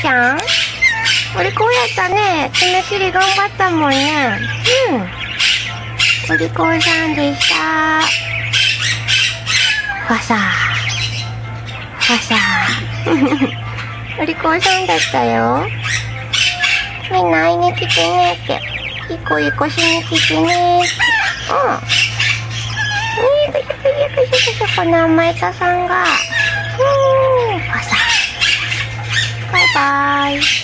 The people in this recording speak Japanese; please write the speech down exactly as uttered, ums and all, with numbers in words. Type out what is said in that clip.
ちゃん、お利口やったね。爪切り頑張ったもんね。うん。お利口さんでした。ファサー。ファサー。お利口さんだったよ。みんな会いに来てねって。いい子いい子しに来てねって。うん。ねえ、くしゃくしゃくしゃくしゃ、この甘えたさんが。うん。ファサー。バイバーイ。